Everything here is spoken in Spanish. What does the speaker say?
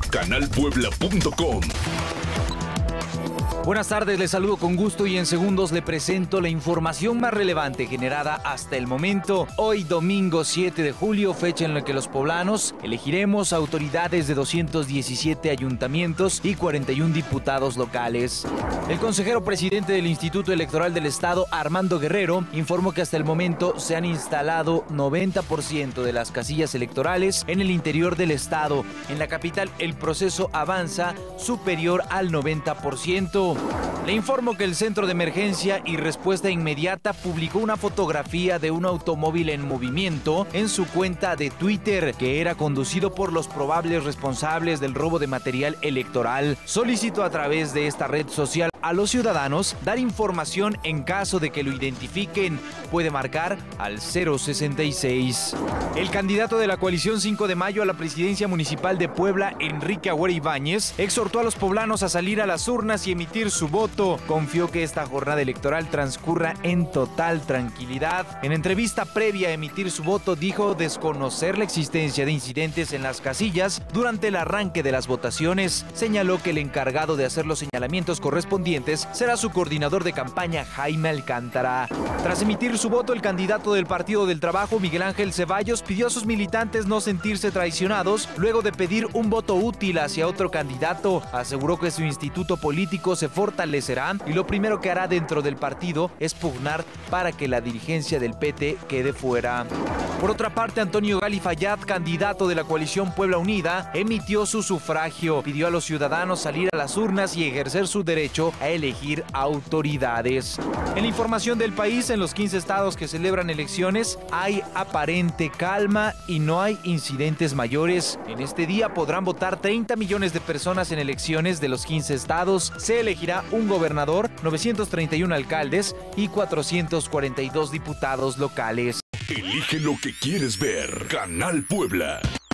canalpuebla.com. Buenas tardes, les saludo con gusto y en segundos le presento la información más relevante generada hasta el momento. Hoy domingo 7 de julio, fecha en la que los poblanos elegiremos autoridades de 217 ayuntamientos y 41 diputados locales. El consejero presidente del Instituto Electoral del Estado, Armando Guerrero, informó que hasta el momento se han instalado 90% de las casillas electorales en el interior del estado. En la capital el proceso avanza superior al 90%. Le informo que el Centro de Emergencia y Respuesta Inmediata publicó una fotografía de un automóvil en movimiento en su cuenta de Twitter, que era conducido por los probables responsables del robo de material electoral. Solicitó a través de esta red social a los ciudadanos dar información en caso de que lo identifiquen. Puede marcar al 066. El candidato de la coalición 5 de mayo a la presidencia municipal de Puebla, Enrique Agüera Ibáñez, exhortó a los poblanos a salir a las urnas y emitir su voto. Confió que esta jornada electoral transcurra en total tranquilidad. En entrevista previa a emitir su voto, dijo desconocer la existencia de incidentes en las casillas durante el arranque de las votaciones. Señaló que el encargado de hacer los señalamientos correspondientes será su coordinador de campaña, Jaime Alcántara. Tras emitir su voto, el candidato del Partido del Trabajo, Miguel Ángel Ceballos, pidió a sus militantes no sentirse traicionados luego de pedir un voto útil hacia otro candidato. Aseguró que su instituto político se fortalecerá y lo primero que hará dentro del partido es pugnar para que la dirigencia del PT quede fuera. Por otra parte, Antonio Gali Fayad, candidato de la coalición Puebla Unida, emitió su sufragio. Pidió a los ciudadanos salir a las urnas y ejercer su derecho a elegir autoridades. En la información del país, en los 15 estados que celebran elecciones, hay aparente calma y no hay incidentes mayores. En este día podrán votar 30 millones de personas en elecciones de los 15 estados. Se elegirá un gobernador, 931 alcaldes y 442 diputados locales. Elige lo que quieres ver. Canal Puebla.